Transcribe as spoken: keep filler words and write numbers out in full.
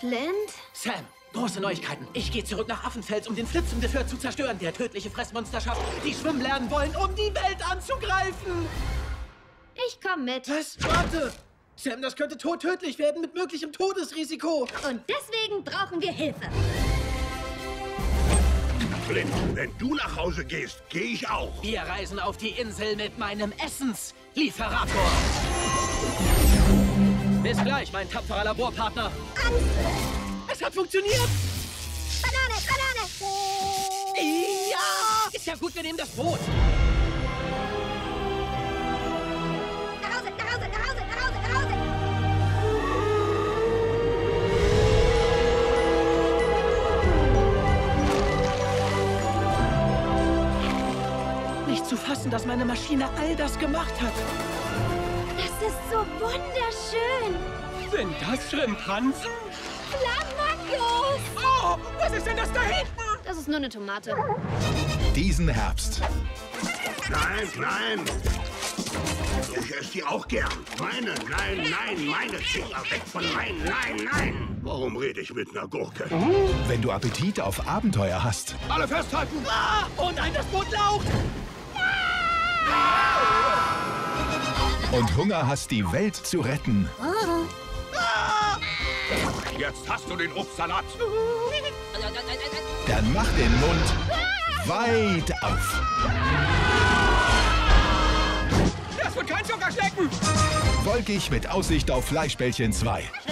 Flint? Sam, große Neuigkeiten. Ich gehe zurück nach Affenfels, um den Flitz im Gefährt zu zerstören, der tödliche Fressmonsterschaft, die schwimmen lernen wollen, um die Welt anzugreifen. Ich komm mit. Was? Warte! Sam, das könnte todtödlich werden mit möglichem Todesrisiko. Und deswegen brauchen wir Hilfe. Flint, wenn du nach Hause gehst, gehe ich auch. Wir reisen auf die Insel mit meinem Essenslieferator. Bis gleich, mein tapferer Laborpartner. Angst! Es hat funktioniert! Banane, Banane! Ja! Ist ja gut, wir nehmen das Boot. Nach Hause, nach Hause, nach Hause, nach Hause, nach Hause! Nicht zu fassen, dass meine Maschine all das gemacht hat. Das ist so wunderschön! Sind das Schimpansen? Flamingos! Oh, was ist denn das da hinten? Das ist nur eine Tomate. Diesen Herbst. Nein, nein. Ich esse die auch gern. Meine, nein, nein, meine Finger weg von meinen, nein, nein. Warum rede ich mit einer Gurke? Wenn du Appetit auf Abenteuer hast Alle festhalten! Ah, oh nein, das Boot laucht! und Hunger hast, die Welt zu retten, Jetzt hast du den Obstsalat. dann mach den Mund weit auf. Das wird kein Zuckerschlecken! Wolkig mit Aussicht auf Fleischbällchen zwei.